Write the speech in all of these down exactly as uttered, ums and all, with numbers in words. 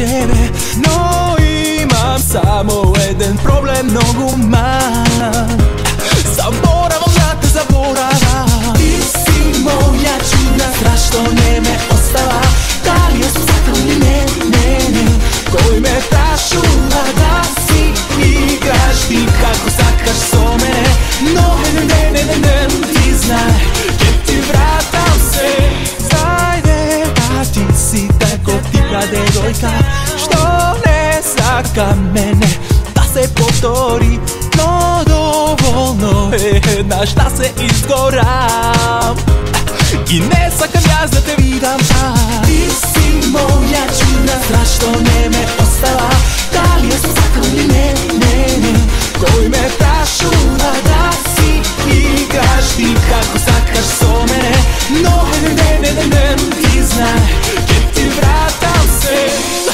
tebe. No imam samo jedan problem, mnogo man. Zaboravam da te zaboravam. Ti si moja čudna stvar što ne me ostala. Da li jesam zakon? Ne, ne, ne. Koji me tašula da si igraš ti kako sakaš so mene. No, ne, ne, ne, ne, ne, ti znaj gdje ti vratam se. Zajde da ti si tako tipa devojka što ne saka mene da se potori. No dovoljno je da šta se izgoram i ne sakam ja za te vidam. Ti si moja čudna stvar što ne me ostala. Da li jesam zakon? Ne, ne, ne. Koji me tašula da si igraš ti kako sakaš so mene. No, ne, ne, ne, ne, ne, ti znaj gdje ti vratam se.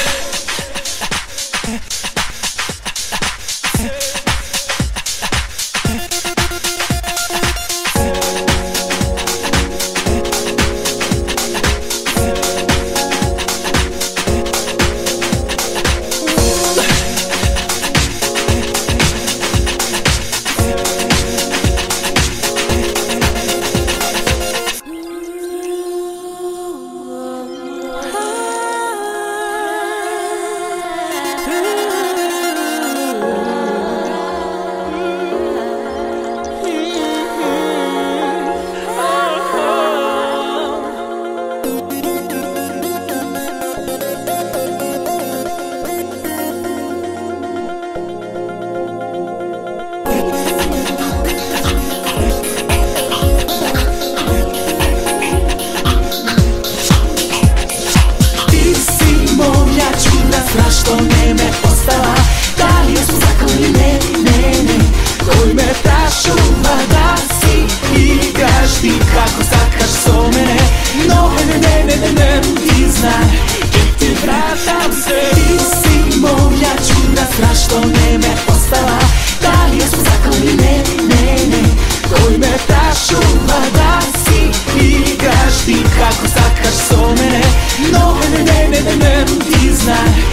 Što ne me ostala. Da li jesam zakon? Ne, ne, ne. Koji me tašula da si igraš ti kako sakaš so mene. No, ne, ne, ne, ne, ne, ti znaj gdje ti vratam se. Ti si moja čudna stvar što ne me ostala. Da li jesam zakon? Ne, ne, ne. Koji me tašula da si igraš ti kako sakaš so mene. No, ne, ne, ne, ne, ne, ti znaj